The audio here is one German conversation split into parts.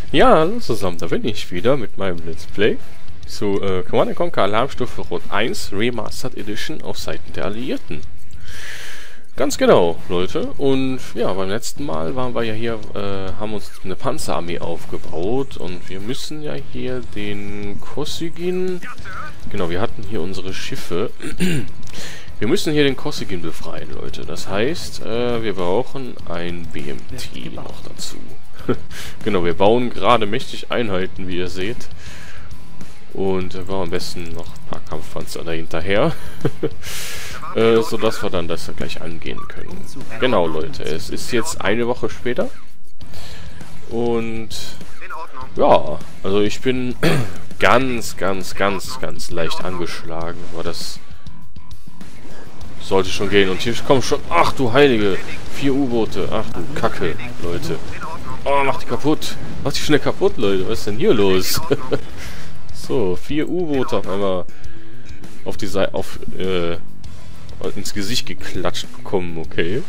Ja, hallo zusammen, da bin ich wieder mit meinem Let's Play zu Command & Conquer Alarmstufe Rot 1 Remastered Edition auf Seiten der Alliierten. Ganz genau, Leute. Und ja, beim letzten Mal waren wir ja hier, haben uns eine Panzerarmee aufgebaut und wir müssen ja hier den Kosygin... Genau, wir hatten hier unsere Schiffe. Wir müssen hier den Kosygin befreien, Leute. Das heißt, wir brauchen ein BMT noch dazu. Genau, wir bauen gerade mächtig Einheiten, wie ihr seht. Und wir brauchen am besten noch ein paar Kampfpanzer dahinterher. Sodass wir dann das gleich angehen können. Genau, Leute, es ist jetzt eine Woche später. Und ja, also ich bin ganz leicht angeschlagen. Aber das sollte schon gehen. Und hier kommen schon... Ach du Heilige! 4 U-Boote. Ach du Kacke, Leute. Oh, mach die kaputt. Mach die schnell kaputt, Leute. Was ist denn hier los? So, 4 U-Boote auf einmal auf die Seite... ins Gesicht geklatscht bekommen, okay.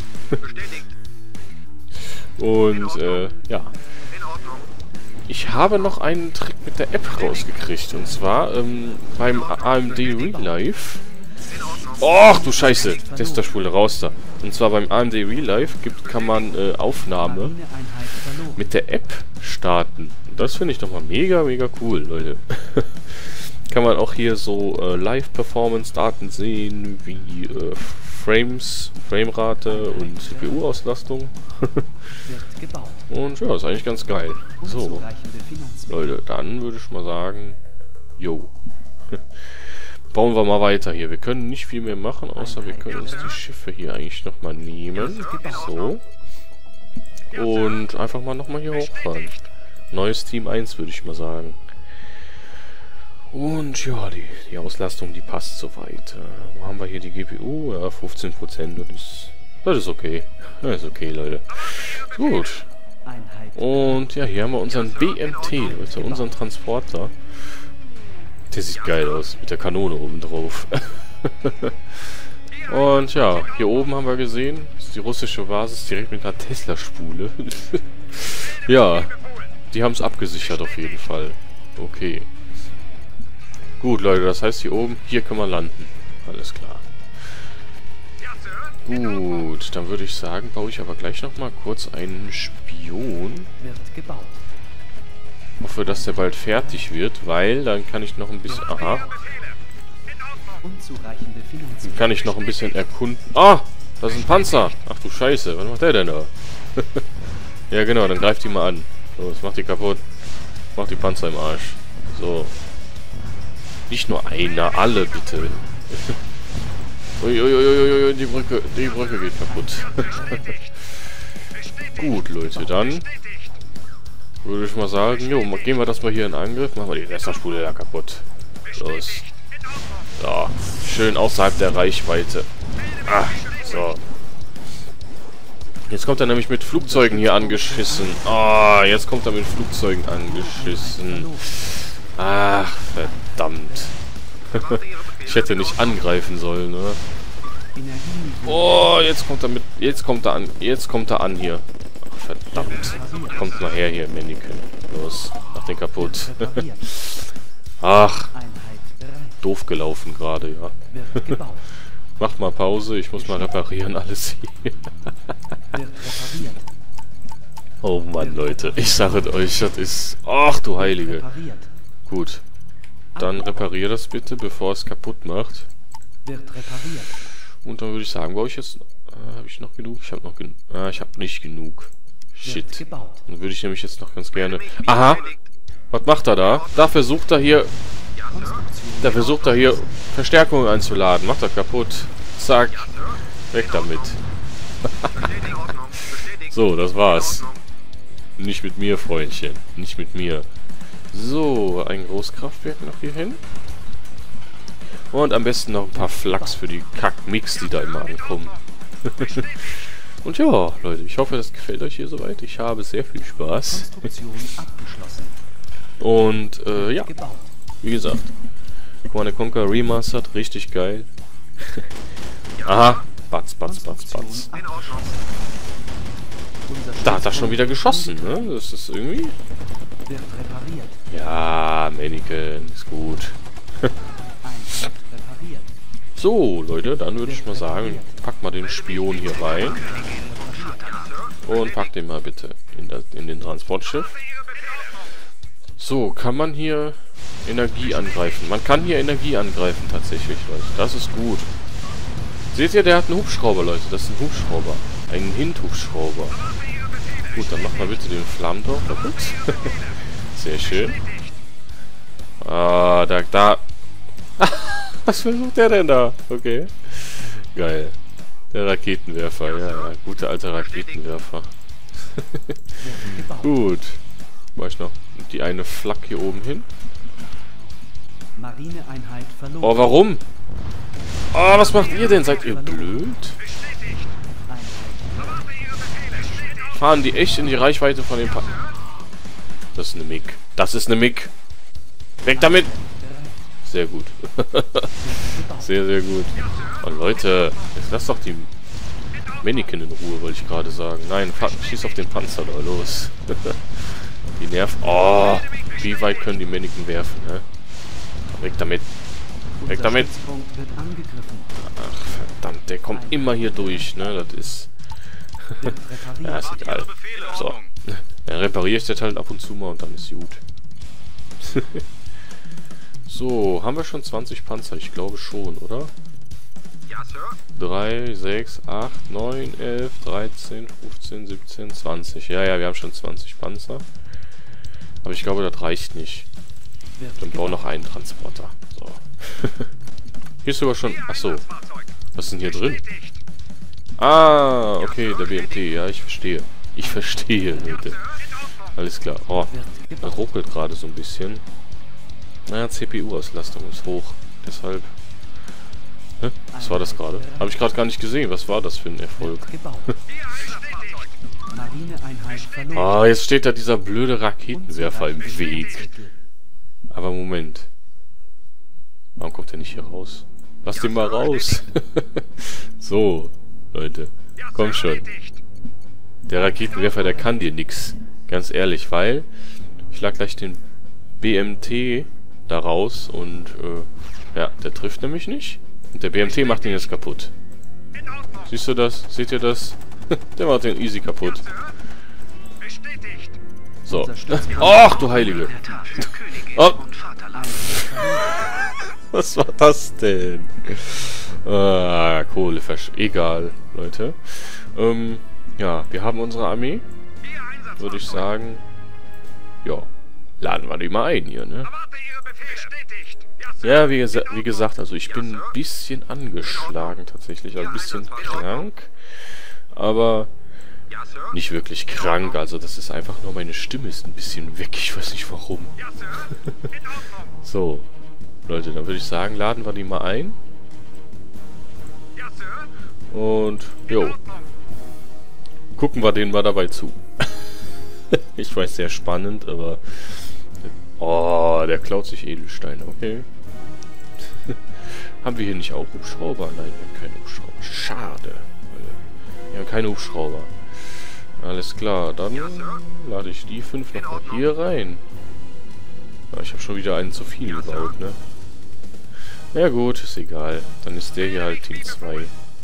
Und, ja. Ich habe noch einen Trick mit der App rausgekriegt. Und zwar, beim AMD Real Life. Och, du Scheiße! Testerspule raus da. Und zwar beim AMD Real Life kann man Aufnahme mit der App starten. Und das finde ich doch mal mega cool, Leute. Kann man auch hier so Live-Performance-Daten sehen, wie Framerate und CPU-Auslastung. Und ja, ist eigentlich ganz geil. So, Leute, dann würde ich mal sagen, jo. Bauen wir mal weiter hier. Wir können nicht viel mehr machen, außer wir können uns die Schiffe hier eigentlich nochmal nehmen. So. Und einfach mal nochmal hier hochfahren. Neues Team 1, würde ich mal sagen. Und ja, die Auslastung, die passt soweit. Wo haben wir hier die GPU? Ja, 15%. Das ist okay. Das ist okay, Leute. Gut. Und ja, hier haben wir unseren BMT, Leute, unseren Transporter. Der sieht geil aus, mit der Kanone oben drauf. Und ja, hier oben haben wir gesehen, ist die russische Basis direkt mit einer Tesla-Spule. Ja, die haben es abgesichert auf jeden Fall. Okay. Gut, Leute, das heißt hier oben, hier können wir landen. Alles klar. Gut, dann würde ich sagen, baue ich aber gleich nochmal kurz einen Spion. Hoffe, dass der bald fertig wird, weil dann kann ich noch ein bisschen... Aha. Dann kann ich noch ein bisschen erkunden... Ah! Das ist ein Panzer! Ach du Scheiße, was macht der denn da? Ja genau, dann greift die mal an. Los, mach die kaputt. Mach die Panzer im Arsch. So. Nicht nur einer, alle bitte. Uiuiuiui, die Brücke geht kaputt. Gut, Leute, dann würde ich mal sagen, jo, gehen wir das mal hier in Angriff. Machen wir die Testerspule da kaputt. Los. So, schön außerhalb der Reichweite. Ah, so. Jetzt kommt er nämlich mit Flugzeugen hier angeschissen. Ah, jetzt kommt er mit Flugzeugen angeschissen. Ach, verdammt. Ich hätte nicht angreifen sollen, oder? Oh, jetzt kommt er mit... Jetzt kommt er an hier. Ach, verdammt. Kommt mal her hier, Mannequin. Los, mach den kaputt. Ach. Doof gelaufen gerade, ja. Macht mal Pause, ich muss mal reparieren alles hier. Oh Mann, Leute. Ich sage euch, das ist... Ach du Heilige. Gut. Dann repariere das bitte, bevor es kaputt macht. Und dann würde ich sagen, baue ich jetzt... habe ich noch genug? Ich habe noch genug. Ich habe nicht genug. Shit. Dann würde ich nämlich jetzt noch ganz gerne... Aha! Was macht er da? Da versucht er hier Verstärkungen einzuladen. Macht er kaputt. Zack. Weg damit. So, das war's. Nicht mit mir, Freundchen. Nicht mit mir. So, ein Großkraftwerk noch hier hin. Und am besten noch ein paar Flachs für die Kackmix, die da immer ankommen. Und ja, Leute, ich hoffe, das gefällt euch hier soweit. Ich habe sehr viel Spaß. Und, ja, wie gesagt, Command & Conquer Remastered, richtig geil. Aha, Batz. Da hat er schon wieder geschossen, ne? Das ist irgendwie... Wird repariert. Ja, Mannequin, ist gut. Einheit repariert. So, Leute, dann würde ich mal sagen, pack mal den Spion hier rein. Und pack den mal bitte in den Transportschiff. So, kann man hier Energie angreifen? Man kann hier Energie angreifen, tatsächlich, Leute. Das ist gut. Seht ihr, der hat einen Hubschrauber, Leute. Das ist ein Hubschrauber. Ein Hint-Hubschrauber. Gut, dann macht mal bitte den Flammentor kaputt. Sehr schön. Ah, da... Was versucht der denn da? Okay. Geil. Der Raketenwerfer, ja. Gute alte Raketenwerfer. Gut. Mach ich noch die eine Flak hier oben hin. Marineeinheit verloren. Oh, warum? Oh, was macht ihr denn? Seid ihr blöd? Fahren die echt in die Reichweite von den Das ist eine MiG. Das ist eine MiG. Weg damit! Sehr gut. Sehr, sehr gut. Oh, Leute. Jetzt lasst doch die Mannequin in Ruhe, wollte ich gerade sagen. Nein, schieß auf den Panzer da. Los. Die nerven. Oh, wie weit können die Mannequin werfen, ne? Weg damit. Weg damit. Ach, verdammt. Der kommt immer hier durch, ne? Das ist... Ja, ist egal. So. Dann repariere ich das halt ab und zu mal und dann ist gut. So, haben wir schon 20 Panzer? Ich glaube schon, oder? 3, 6, 8, 9, 11, 13, 15, 17, 20. Ja, wir haben schon 20 Panzer. Aber ich glaube, das reicht nicht. Dann bauen noch einen Transporter. So. Hier ist sogar schon... Achso. Was ist denn hier drin? Ah, okay, der BMT. Ja, ich verstehe. Ich verstehe, Leute. Alles klar. Oh, das ruckelt gerade so ein bisschen. Naja, CPU-Auslastung ist hoch. Deshalb... Hä? Was war das gerade? Habe ich gerade gar nicht gesehen. Was war das für ein Erfolg? Ah, jetzt steht da dieser blöde Raketenwerfer im Weg. Aber Moment. Warum kommt der nicht hier raus? Lass den mal raus. So, Leute. Komm schon. Der Raketenwerfer, der kann dir nix. Ganz ehrlich, weil ich schlag gleich den BMT da raus und ja, der trifft nämlich nicht. Und der BMT macht ihn jetzt kaputt. Siehst du das? Seht ihr das? Der macht den easy kaputt. So. Ach, du Heilige. Oh. Was war das denn? Ah, Kohlefisch. Egal, Leute. Ja, wir haben unsere Armee. Würde ich sagen. Ja. Laden wir die mal ein hier, ne? Ja, wie gesagt, also ich bin ein bisschen angeschlagen tatsächlich. Also ein bisschen krank. Aber nicht wirklich krank. Also das ist einfach nur, meine Stimme ist ein bisschen weg. Ich weiß nicht warum. So. Leute, dann würde ich sagen, laden wir die mal ein. Und, jo. Gucken wir denen mal dabei zu. Ich weiß, sehr spannend, aber... Oh, der klaut sich Edelsteine, okay. Haben wir hier nicht auch Hubschrauber? Nein, wir haben keine Hubschrauber. Schade. Wir haben keine Hubschrauber. Alles klar, dann lade ich die 5 noch mal hier rein. Ja, ich habe schon wieder einen zu viel gebaut, ne? Ja gut, ist egal. Dann ist der hier halt Team 2.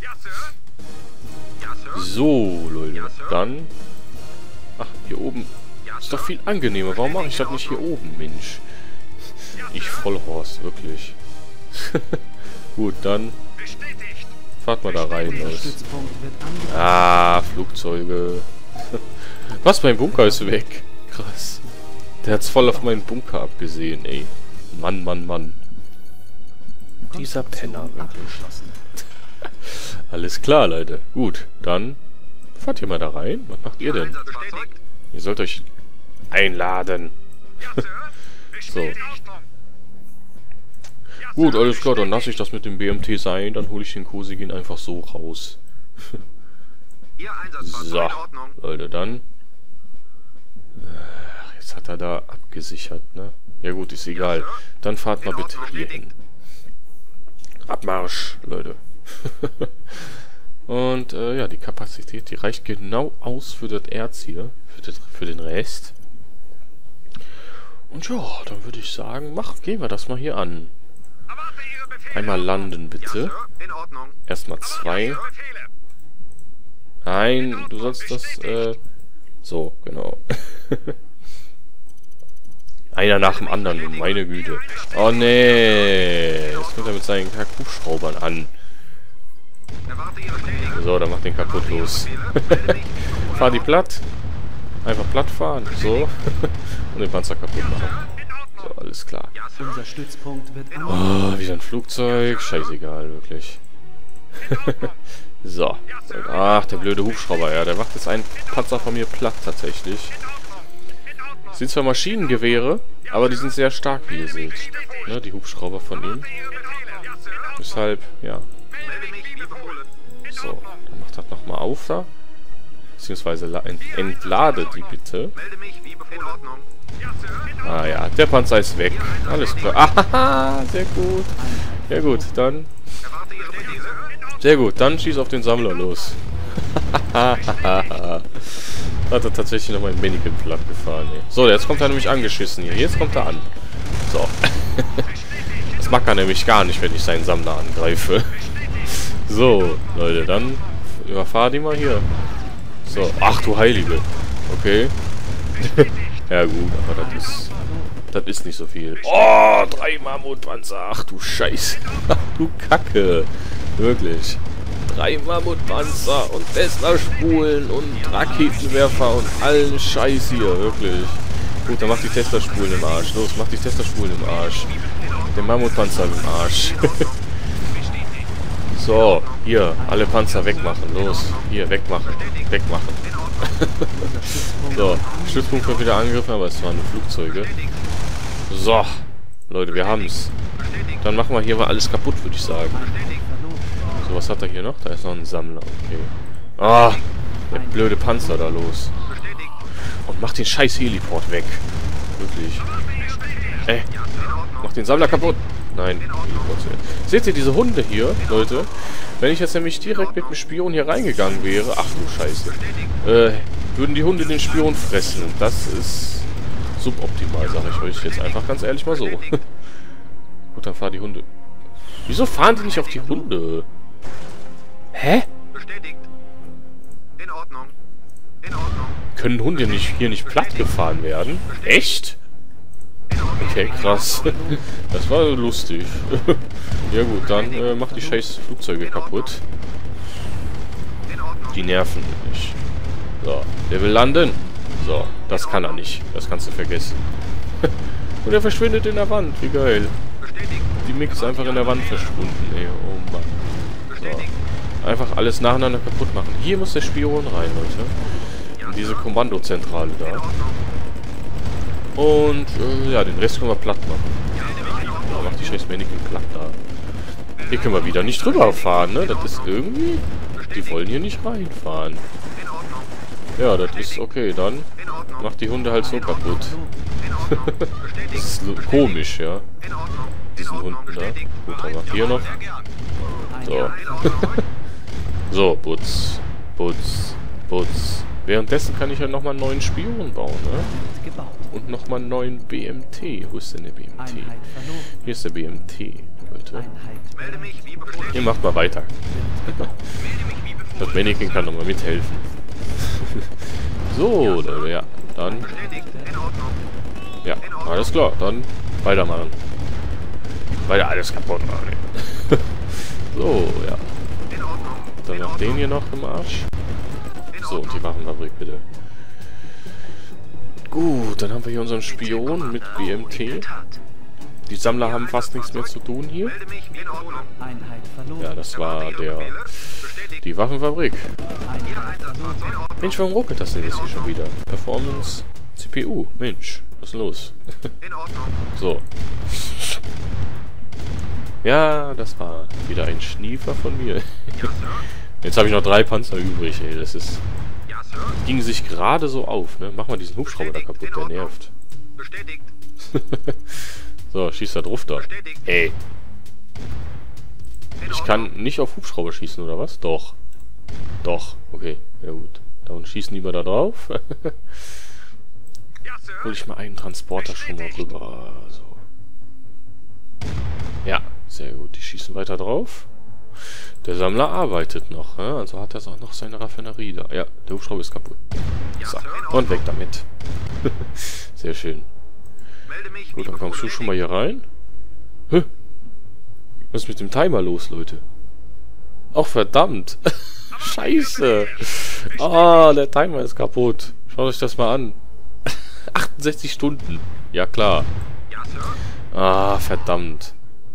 So, Leute. Dann... Ach, hier oben... Ist doch viel angenehmer. Warum mache ich das nicht hier oben, Mensch? Ich Vollhorst, wirklich. Gut, dann... Fahrt mal da rein, Leute. Ah, Flugzeuge. Was, mein Bunker ist weg. Krass. Der hat's voll auf meinen Bunker abgesehen, ey. Mann, Mann, Mann. Dieser Penner, wirklich. Alles klar, Leute. Gut, dann fahrt ihr mal da rein. Was macht ihr denn? Ihr sollt euch einladen. So. Gut, alles klar, dann lasse ich das mit dem BMT sein. Dann hole ich den Kosigin einfach so raus. So, Leute, dann. Jetzt hat er da abgesichert, ne? Ja gut, ist egal. Dann fahrt mal bitte hier hin. Abmarsch, Leute. Und, ja, die Kapazität, die reicht genau aus für das Erz hier. Für den Rest. Und ja, dann würde ich sagen, gehen wir das mal hier an. Einmal landen, bitte. Erstmal 2. Nein, du sollst das, so, genau. Einer nach dem anderen, meine Güte. Oh nee, jetzt kommt er mit seinen Hubschraubern an. So, dann macht den kaputt los. Fahr die platt. Einfach platt fahren, so. Und den Panzer kaputt machen. So, alles klar. Unser Stützpunkt wird Oh, wieder ein Flugzeug. Scheißegal, wirklich. So. Ach, der blöde Hubschrauber, ja. Der macht jetzt einen Panzer von mir platt, tatsächlich. Das sind zwar Maschinengewehre, aber die sind sehr stark, wie ihr seht. Ne, die Hubschrauber von ihm. Deshalb, ja. So, dann macht das nochmal auf da. Beziehungsweise entlade die bitte. Ah ja, der Panzer ist weg. Alles klar. Ah, sehr gut. Ja gut, dann... Sehr gut, dann schieß auf den Sammler los. Hat er tatsächlich noch mein Mannequin platt gefahren. Ey. So, jetzt kommt er nämlich angeschissen hier. Jetzt kommt er an. So. Das mag er nämlich gar nicht, wenn ich seinen Sammler angreife. So, Leute, dann überfahr die mal hier. So, ach du Heilige. Okay. Ja gut, aber das ist nicht so viel. Oh, 3 Mammutpanzer. Ach du Scheiße. Ach du Kacke. Wirklich. 3 Mammutpanzer und Tesla-Spulen und Raketenwerfer und allen Scheiß hier. Wirklich. Gut, dann mach die Tesla-Spulen im Arsch. Los, mach die Tesla-Spulen im Arsch. Den Mammutpanzer im Arsch. So, hier, alle Panzer wegmachen. Los, hier, wegmachen. Wegmachen. So, Stützpunkt wird wieder angegriffen, aber es waren nur Flugzeuge. So, Leute, wir haben's. Dann machen wir hier mal alles kaputt, würde ich sagen. So, was hat er hier noch? Da ist noch ein Sammler, okay. Ah, der blöde Panzer da los. Und macht den scheiß Heliport weg. Wirklich. Macht den Sammler kaputt. Nein, seht ihr diese Hunde hier, Leute? Wenn ich jetzt nämlich direkt mit dem Spion hier reingegangen wäre, ach du Scheiße, würden die Hunde den Spion fressen. Und das ist suboptimal, sage ich euch jetzt einfach ganz ehrlich mal so. Gut, dann fahren die Hunde. Wieso fahren die nicht auf die Hunde? Hä? Können Hunde hier nicht platt gefahren werden? Echt? Okay, krass. Das war lustig. Ja gut, dann macht die scheiß Flugzeuge kaputt. Die nerven nicht. So, der will landen. So, das kann er nicht. Das kannst du vergessen. Und er verschwindet in der Wand. Wie geil. Die Mix ist einfach in der Wand verschwunden, ey. Oh Mann. So. Einfach alles nacheinander kaputt machen. Hier muss der Spion rein, Leute. In diese Kommandozentrale da. Und, ja, den Rest können wir platt machen. Ja, macht die scheiß Mannequin platt da. Hier können wir wieder nicht drüber fahren, ne? Das ist irgendwie... Die wollen hier nicht reinfahren. Ja, das ist okay, dann macht die Hunde halt so kaputt. Das ist komisch, ja. Diesen Hunden da. Gut, dann macht hier noch. So. So, Putz. Putz. Putz. Währenddessen kann ich ja nochmal einen neuen Spion bauen, ne? Und nochmal einen neuen BMT. Wo ist denn der BMT? Hier ist der BMT, Leute. Ihr macht mal weiter. Das Mannequin kann nochmal mithelfen. So, Leute, ja. Dann. Ja, alles klar. Dann weitermachen. Weiter alles kaputt machen. So, ja. Dann noch den hier noch im Arsch. So, und die Waffenfabrik bitte. Gut, dann haben wir hier unseren Spion mit BMT. Die Sammler haben fast nichts mehr zu tun hier. Ja, das war die Waffenfabrik. Mensch, warum ruckelt das denn jetzt hier schon wieder? Performance, CPU. Mensch, was ist denn los? So. Ja, das war wieder ein Schniefer von mir. Jetzt habe ich noch 3 Panzer übrig, ey. Das ist... Ging sich gerade so auf, ne? Mach mal diesen Hubschrauber da kaputt, der nervt. So, schießt da drauf da. Ey. Ich kann nicht auf Hubschrauber schießen, oder was? Doch. Doch, okay. Ja gut. Dann schießen die mal da drauf. hole ich mal einen Transporter schon mal rüber. So. Ja, sehr gut. Die schießen weiter drauf. Der Sammler arbeitet noch, ne? Also hat er auch noch seine Raffinerie da. Ja, der Hubschrauber ist kaputt. So, und weg damit. Sehr schön. Gut, dann kommst du schon mal hier rein. Hä? Was ist mit dem Timer los, Leute? Ach, verdammt. Scheiße. Ah, der Timer ist kaputt. Schaut euch das mal an. 68 Stunden. Ja, klar. Ah, verdammt.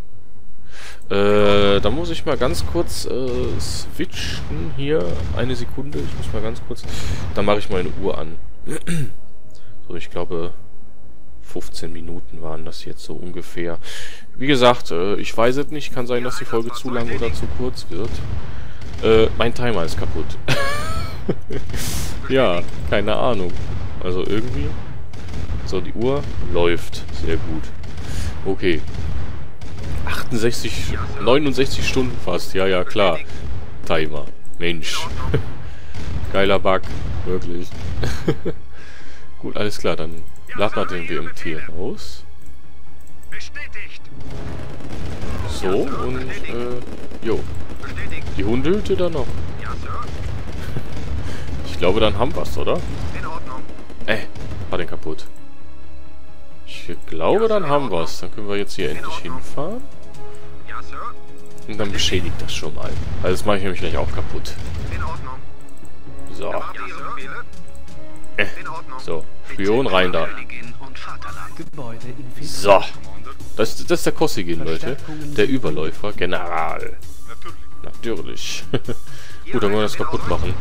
Da muss ich mal ganz kurz switchen. Hier, eine Sekunde. Ich muss mal ganz kurz... Dann mache ich meine Uhr an. So, ich glaube... 15 Minuten waren das jetzt so ungefähr. Wie gesagt, ich weiß es nicht. Kann sein, dass die Folge zu lang oder zu kurz wird. Mein Timer ist kaputt. Ja, keine Ahnung. Also irgendwie... So, die Uhr läuft. Sehr gut. Okay. 69 Stunden fast. Ja, ja, klar. Timer. Mensch. Geiler Bug. Wirklich. Gut, alles klar. Dann laden wir den WMT raus. So, und, jo. Die Hundehütte da noch. Ich glaube, dann haben wir's, oder? War den kaputt. Ich glaube, dann haben wir's. Dann können wir jetzt hier endlich hinfahren. Und dann beschädigt das schon mal. Also das mache ich nämlich gleich auch kaputt. So. So. Spion rein da. So. Das ist der Kosygin, Leute. Der Überläufer. General. Natürlich. Gut, dann wollen wir das kaputt machen.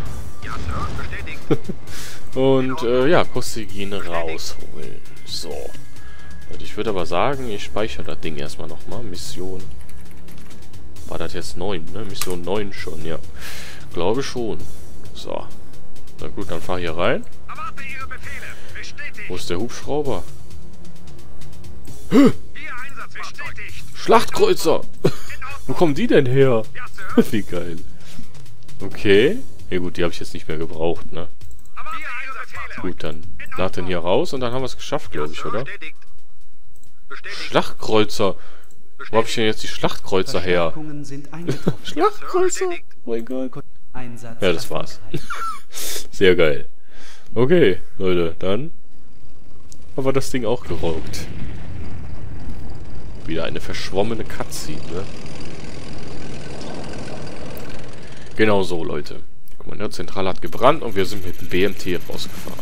Und, ja, Kosygin rausholen. So. Und ich würde aber sagen, ich speichere das Ding erstmal nochmal. Mission. War das jetzt 9, ne? Mission 9 schon, ja. Glaube schon. So. Na gut, dann fahr hier rein. Wo ist der Hubschrauber? Schlachtkreuzer! Wo kommen die denn her? Wie geil. Okay. Ja gut, die habe ich jetzt nicht mehr gebraucht, ne? Gut, dann lad den hier raus und dann haben wir es geschafft, glaube ich, oder? Schlachtkreuzer. Wo habe ich denn jetzt die Schlachtkreuzer her? Schlachtkreuzer! Oh mein Gott. Ja, das war's. Sehr geil. Okay, Leute, dann haben wir das Ding auch gerockt. Wieder eine verschwommene Cutscene, ne? Genau so, Leute. Kommandantenzentrale hat gebrannt und wir sind mit dem BMT rausgefahren.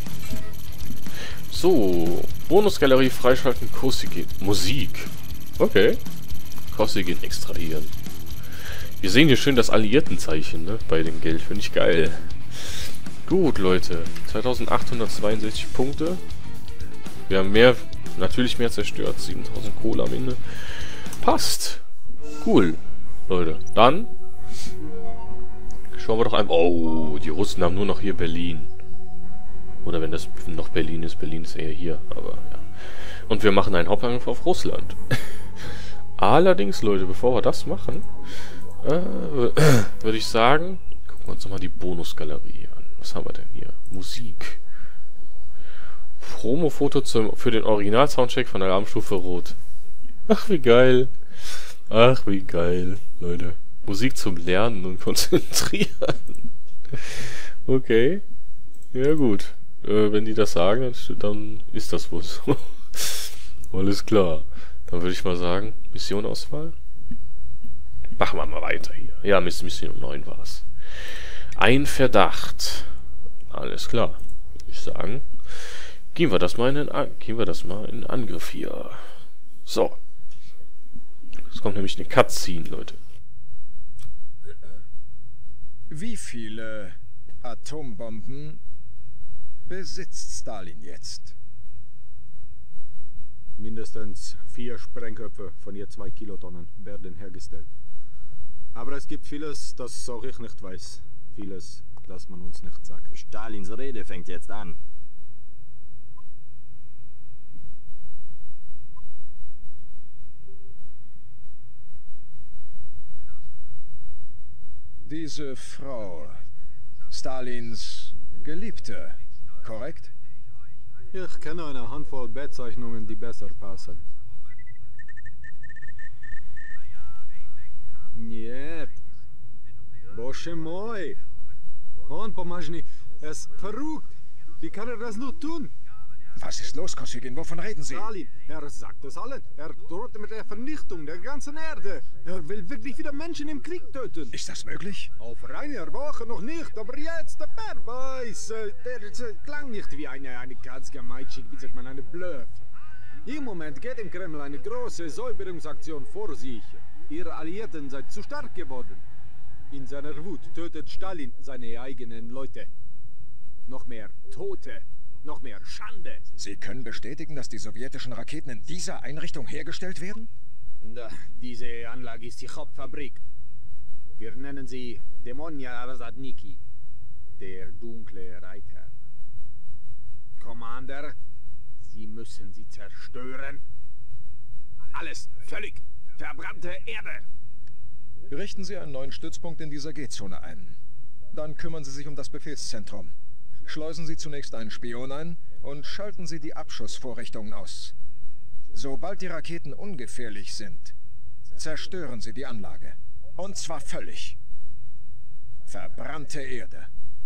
So, Bonusgalerie freischalten, Kosygin. Musik. Okay. Kosygin extrahieren. Wir sehen hier schön das Alliiertenzeichen, ne? Bei dem Geld. Finde ich geil. Gut, Leute. 2862 Punkte. Wir haben mehr, natürlich mehr zerstört. 7000 Kohle am Ende. Passt. Cool. Leute. Dann schauen wir doch einfach... Oh, die Russen haben nur noch hier Berlin. Oder wenn das noch Berlin ist eher hier. Aber ja. Und wir machen einen Hauptangriff auf Russland. Allerdings, Leute, bevor wir das machen, würde ich sagen, gucken wir uns nochmal die Bonusgalerie an. Was haben wir denn hier? Musik. Promo-Foto für den Original-Soundcheck von Alarmstufe Rot. Ach, wie geil. Ach, wie geil, Leute. Musik zum Lernen und Konzentrieren. Okay. Ja, gut. Wenn die das sagen, dann ist das wohl so. Alles klar. Dann würde ich mal sagen, Missionauswahl. Machen wir mal weiter hier. Ja, Mission 9 war es. Ein Verdacht. Alles klar. Würde ich sagen, gehen wir das mal in Angriff hier. So. Jetzt kommt nämlich eine Cutscene, Leute. Wie viele Atombomben besitzt Stalin jetzt? Mindestens 4 Sprengköpfe von je 2 Kilotonnen werden hergestellt. Aber es gibt vieles, das auch ich nicht weiß. Vieles, das man uns nicht sagt. Stalins Rede fängt jetzt an. Diese Frau, Stalins Geliebte, korrekt? Ich kenne eine Handvoll Bezeichnungen, die besser passen. Нет. Боже мой. Он, Pomajny, er ist verrückt. Wie kann er das nur tun? Was ist los, Kosygin? Wovon reden Sie? Stalin, er sagt es allen. Er droht mit der Vernichtung der ganzen Erde. Er will wirklich wieder Menschen im Krieg töten. Ist das möglich? Auf einer Woche noch nicht, aber jetzt, wer weiß. Der klang nicht wie eine ganz gemeinschaftlich, wie sagt man, eine Bluff. Im Moment geht im Kreml eine große Säuberungsaktion vor sich. Ihre Alliierten seid zu stark geworden. In seiner Wut tötet Stalin seine eigenen Leute. Noch mehr Tote. Noch mehr Schande. Sie können bestätigen, dass die sowjetischen Raketen in dieser Einrichtung hergestellt werden? Diese Anlage ist die Hauptfabrik. Wir nennen sie Demonia Razadniki, der dunkle Reiter. Commander, Sie müssen sie zerstören. Alles völlig verbrannte Erde. Richten Sie einen neuen Stützpunkt in dieser G-Zone ein. Dann kümmern Sie sich um das Befehlszentrum. Schleusen Sie zunächst einen Spion ein und schalten Sie die Abschussvorrichtungen aus. Sobald die Raketen ungefährlich sind, zerstören Sie die Anlage. Und zwar völlig. Verbrannte Erde.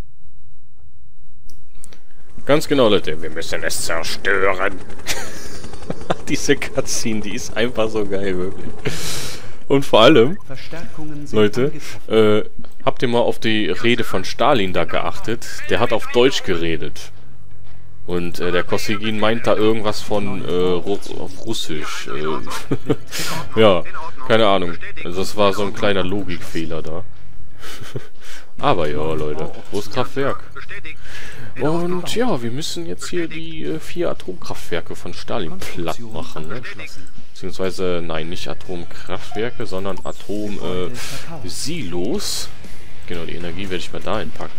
Ganz genau, Leute. Wir müssen es zerstören. Diese Cutscene, die ist einfach so geil, wirklich. Und vor allem, Leute, habt ihr mal auf die Rede von Stalin da geachtet? Der hat auf Deutsch geredet. Und der Kosygin meint da irgendwas von auf Russisch. Ja, keine Ahnung. Also das war so ein kleiner Logikfehler da. Aber ja, Leute, Großkraftwerk. Und ja, wir müssen jetzt hier die 4 Atomkraftwerke von Stalin platt machen, ne? Beziehungsweise, nein, nicht Atomkraftwerke, sondern Atom-Silos. Genau, die Energie werde ich mal da einpacken.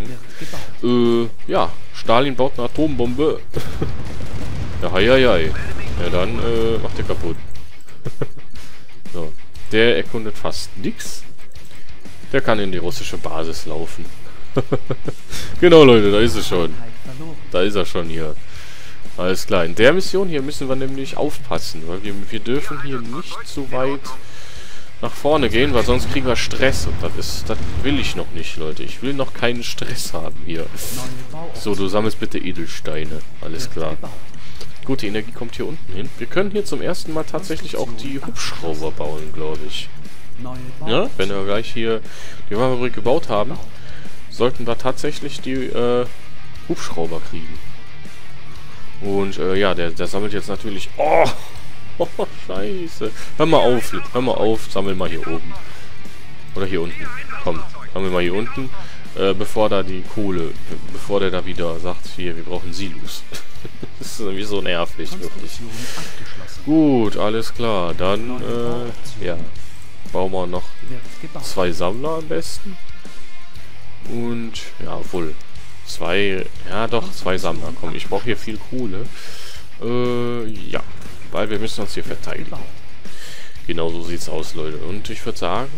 Ja, Stalin baut eine Atombombe. Ja, hei. Ja, dann macht er kaputt. So, der erkundet fast nichts. Der kann in die russische Basis laufen. Genau, Leute, da ist er schon. Da ist er schon hier. Alles klar. In der Mission hier müssen wir nämlich aufpassen, weil wir dürfen hier nicht so weit nach vorne gehen, weil sonst kriegen wir Stress. Und das will ich noch nicht, Leute. Ich will noch keinen Stress haben hier. So, du sammelst bitte Edelsteine. Alles klar. Gut, die Energie kommt hier unten hin. Wir können hier zum ersten Mal tatsächlich auch die Hubschrauber bauen, glaube ich. Ja, wenn wir gleich hier die Fabrik gebaut haben, sollten wir tatsächlich die Hubschrauber kriegen. Und ja, der sammelt jetzt natürlich... Oh, scheiße. Hör mal auf, sammel mal hier oben. Oder hier unten. Komm, sammel mal hier unten. Bevor da die Kohle, bevor der da wieder sagt, hier, wir brauchen Silos. Das ist irgendwie so nervig, wirklich. Gut, alles klar. Dann, ja, bauen wir noch 2 Sammler am besten. Und, ja, wohl. 2 Sammler. Komm, ich brauche hier viel Kohle. Ja, weil wir müssen uns hier verteidigen. Genau so sieht's aus, Leute. Und ich würde sagen,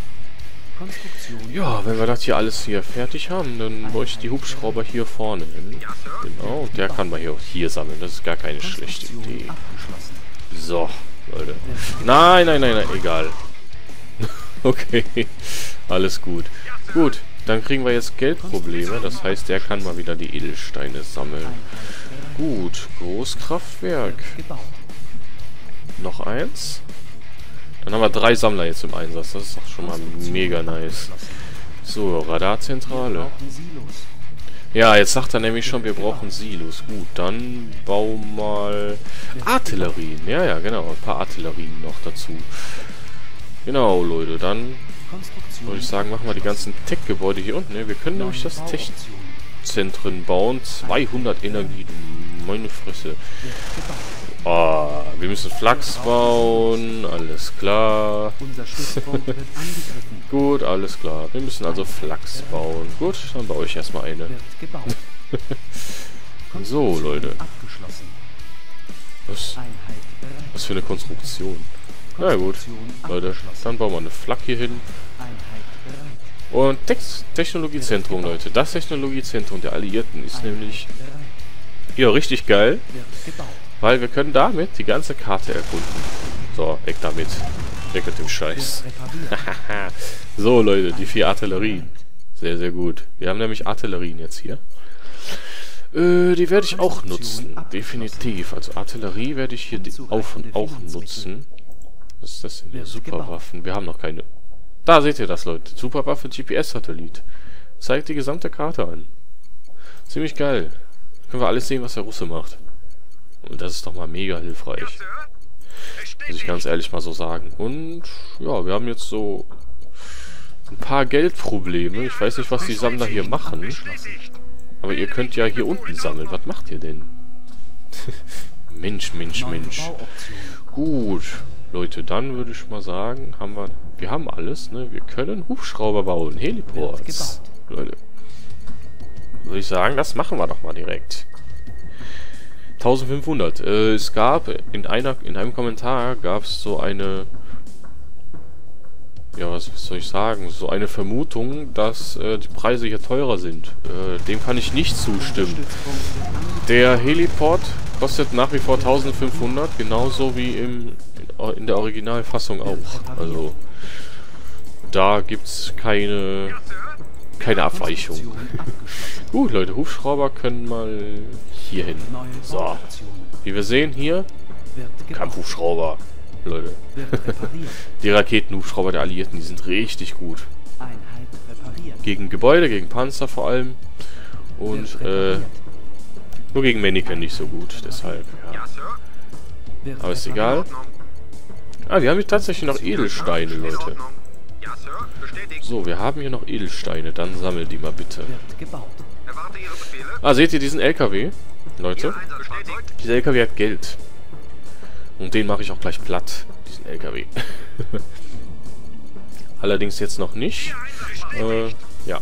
ja, wenn wir das hier alles hier fertig haben, dann baue ich die Hubschrauber hier vorne hin. Genau, und der kann man hier sammeln. Das ist gar keine schlechte Idee. So, Leute. Nein, egal. Okay, alles gut. Gut. Dann kriegen wir jetzt Geldprobleme, das heißt, der kann mal wieder die Edelsteine sammeln. Gut, Großkraftwerk. Noch eins. Dann haben wir 3 Sammler jetzt im Einsatz, das ist doch schon mal mega nice. So, Radarzentrale. Ja, jetzt sagt er nämlich schon, wir brauchen Silos. Gut, dann bauen mal Artillerien. Ja, genau, ein paar Artillerien noch dazu. Genau, Leute, dann... würde ich sagen, machen wir die ganzen Tech-Gebäude hier unten. Ne? Wir können nämlich das Tech-Zentren bauen. 200 Energie, meine Fresse. Oh, wir müssen Flachs bauen. Alles klar. Gut, alles klar. Wir müssen also Flachs bauen. Gut, dann baue ich erstmal eine. So, Leute. Was für eine Konstruktion. Na gut, Leute, dann bauen wir eine Flak hier hin. Und Technologiezentrum, Leute. Das Technologiezentrum der Alliierten ist nämlich Ja, richtig geil. Wird gebaut. Weil wir können damit die ganze Karte erkunden. So, weg damit. Weg mit dem Scheiß. Wird repariert. So, Leute, die 4 Artillerien. Sehr, sehr gut. Wir haben nämlich Artillerien jetzt hier. Die werde ich auch nutzen. Definitiv. Also Artillerie werde ich hier auch nutzen. Was ist das denn hier? Superwaffen. Wir haben noch keine. Da seht ihr das, Leute. Superwaffe GPS-Satellit. Zeigt die gesamte Karte an. Ziemlich geil. Können wir alles sehen, was der Russe macht. Und das ist doch mal mega hilfreich. Muss ich ganz ehrlich mal so sagen. Und ja, wir haben jetzt so ein paar Geldprobleme. Ich weiß nicht, was die Sammler hier machen. Aber ihr könnt ja hier unten sammeln. Was macht ihr denn? Mensch, Mensch, Mensch. Gut. Leute, dann würde ich mal sagen, wir haben alles, ne? Wir können Hubschrauber bauen, Heliports. Leute. Würde ich sagen, das machen wir doch mal direkt. 1500. Es gab in einem Kommentar gab es so eine, ja, was soll ich sagen, so eine Vermutung, dass die Preise hier teurer sind. Dem kann ich nicht zustimmen. Der Heliport kostet nach wie vor 1500, genauso wie in der Originalfassung auch. Also da gibt es keine Abweichung. Gut, Leute, Hubschrauber können mal hier hin. So, wie wir sehen hier, Kampfhubschrauber, Leute. Die Raketenhubschrauber der Alliierten, die sind richtig gut. Gegen Gebäude, gegen Panzer vor allem. Und nur gegen Mannequin nicht so gut, deshalb, ja. Aber ist egal. Ah, wir haben hier tatsächlich noch Edelsteine, Leute. So, wir haben hier noch Edelsteine. Dann sammelt die mal bitte. Ah, seht ihr diesen LKW? Leute, dieser LKW hat Geld. Und den mache ich auch gleich platt, diesen LKW. Allerdings jetzt noch nicht. Ja.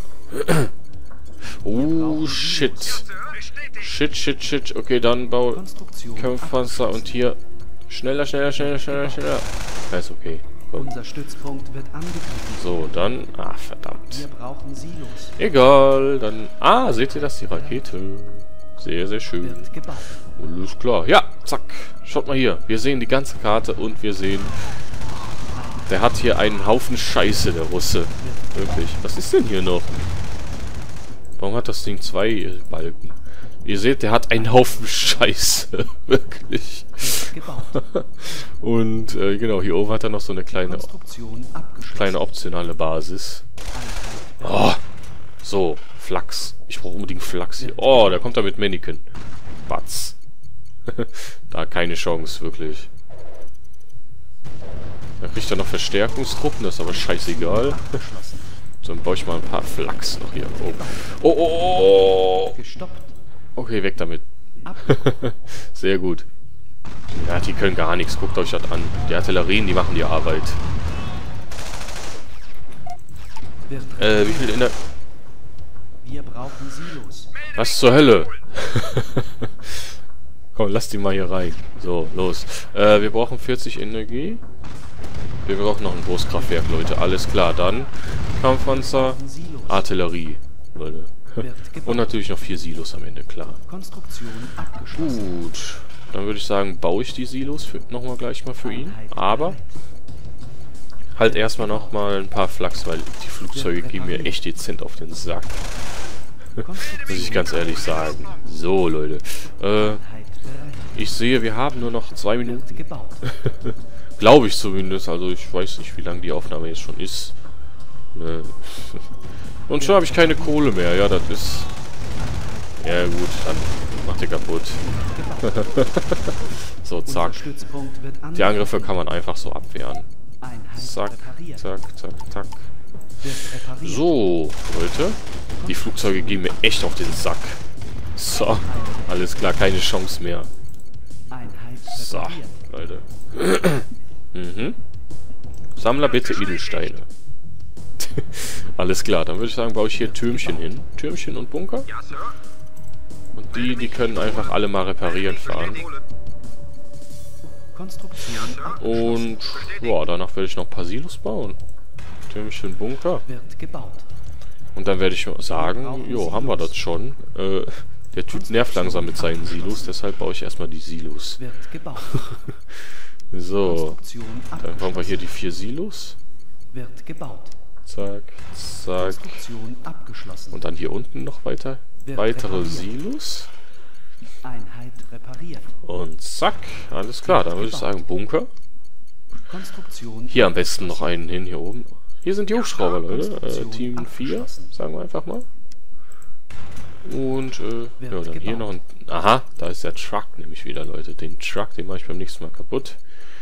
Oh, shit. Shit. Okay, dann bau Kampfpanzer und hier. Schneller. Ja, ist okay. Unser Stützpunkt wird angegriffen. So, dann... Ah, verdammt. Wir brauchen Silos. Egal, dann... Ah, seht ihr das? Die Rakete. Sehr, sehr schön. Wird gebaut. Alles klar. Ja, zack. Schaut mal hier. Wir sehen die ganze Karte und wir sehen... Der hat hier einen Haufen Scheiße, der Russe. Wirklich. Was ist denn hier noch? Warum hat das Ding 2 Balken? Ihr seht, der hat einen Haufen Scheiße. Wirklich. Und genau, hier oben hat er noch so eine kleine optionale Basis. Oh, so, Flachs. Ich brauche unbedingt Flachs hier. Oh, da kommt er mit Mannequin. Batz. Da keine Chance, wirklich. Da kriegt er noch Verstärkungstruppen, das ist aber scheißegal. So, dann baue ich mal ein paar Flachs noch hier. Oh. Okay, weg damit. Sehr gut. Ja, die können gar nichts. Guckt euch das an. Die Artillerien, die machen die Arbeit. Wie viel in der... Wir brauchen Silos. Was zur Hölle? Komm, lass die mal hier rein. So, los. Wir brauchen 40 Energie. Wir brauchen noch ein Großkraftwerk, Leute. Alles klar, dann Kampfpanzer, Artillerie, Leute. Und natürlich noch 4 Silos am Ende, klar. Gut. Dann würde ich sagen, baue ich die Silos nochmal gleich mal für ihn. Aber halt erstmal nochmal ein paar Flachs, weil die Flugzeuge gehen mir echt dezent auf den Sack. Muss ich ganz ehrlich sagen. So, Leute. Ich sehe, wir haben nur noch 2 Minuten. Glaube ich zumindest. Also ich weiß nicht, wie lange die Aufnahme jetzt schon ist. Und schon habe ich keine Kohle mehr. Ja, das ist... Ja gut, dann macht ihr kaputt. So, zack. Die Angriffe kann man einfach so abwehren. Zack. So, Leute. Die Flugzeuge gehen mir echt auf den Sack. So, alles klar, keine Chance mehr. So, Leute. Sammler bitte Edelsteine. Alles klar, dann würde ich sagen, baue ich hier Türmchen hin. Türmchen und Bunker. Und die können einfach alle mal reparieren fahren. Und ja, danach werde ich noch ein paar Silos bauen. Türmchen, Bunker. Und dann werde ich sagen, jo, haben wir das schon. Der Typ nervt langsam mit seinen Silos, deshalb baue ich erstmal die Silos. Wird gebaut. So, Konstruktion dann bauen wir hier die abgeschlossen. 4 Silos. Wird gebaut. Zack, zack. Konstruktion abgeschlossen. Und dann hier unten noch weitere Silos. Einheit repariert. Und zack, alles klar. Dann würde ich sagen Bunker. Konstruktion Hier am besten noch einen hin, hier oben. Hier sind die Hubschrauber, Leute. Konstruktion Team 4, abgeschlossen. sagen wir einfach mal. Und, ja, dann hier gebaut. noch ein... Aha, da ist der Truck nämlich wieder, Leute. Den Truck, den mache ich beim nächsten Mal kaputt.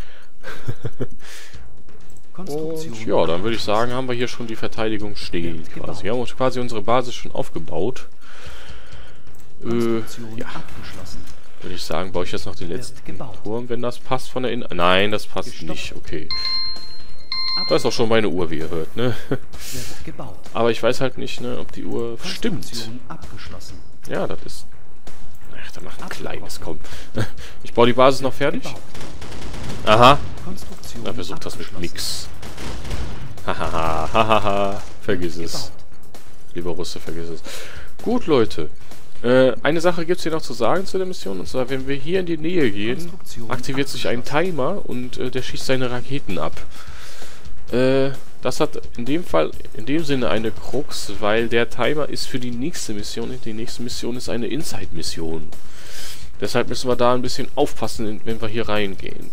Konstruktion Und ja, dann würde ich sagen, haben wir hier schon die Verteidigung stehen quasi. Wir haben uns quasi unsere Basis schon aufgebaut. Konstruktion Ja, abgeschlossen. würde ich sagen, baue ich jetzt noch den letzten gebaut. Turm, wenn das passt von der Innen... Nein, das passt Gestoppt. nicht, okay. Das ist auch schon meine Uhr, wie ihr hört, ne? Wird gebaut. Aber ich weiß halt nicht, ne, ob die Uhr stimmt. Konstruktion abgeschlossen. Ja, das ist... Ach, da macht ein kleines, komm. Ich baue die Basis noch fertig. Gebaut. Aha, Konstruktion da versucht das mit abgeschlossen. nix. Hahaha, hahaha, vergiss es. Gebaut. Lieber Russe, vergiss es. Gut, Leute. Eine Sache gibt es hier noch zu sagen zu der Mission. Und zwar, wenn wir hier in die Nähe gehen, Konstruktion aktiviert sich ein Timer und der schießt seine Raketen ab. Das hat in dem Fall, in dem Sinne eine Krux, weil der Timer ist für die nächste Mission. Und die nächste Mission ist eine Inside-Mission. Deshalb müssen wir da ein bisschen aufpassen, wenn wir hier reingehen.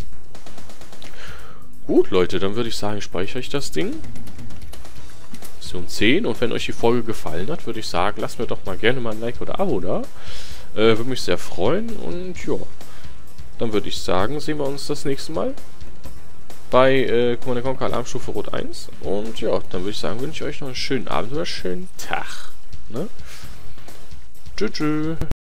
Gut, Leute, dann würde ich sagen, speichere ich das Ding. Mission 10. Und wenn euch die Folge gefallen hat, würde ich sagen, lasst mir doch mal gerne mal ein Like oder Abo da. Würde mich sehr freuen. Und ja, dann würde ich sagen, sehen wir uns das nächste Mal bei Command & Conquer Alarmstufe Rot 1. Und ja, dann würde ich sagen, wünsche ich euch noch einen schönen Abend oder einen schönen Tag. Ne? Tschüss.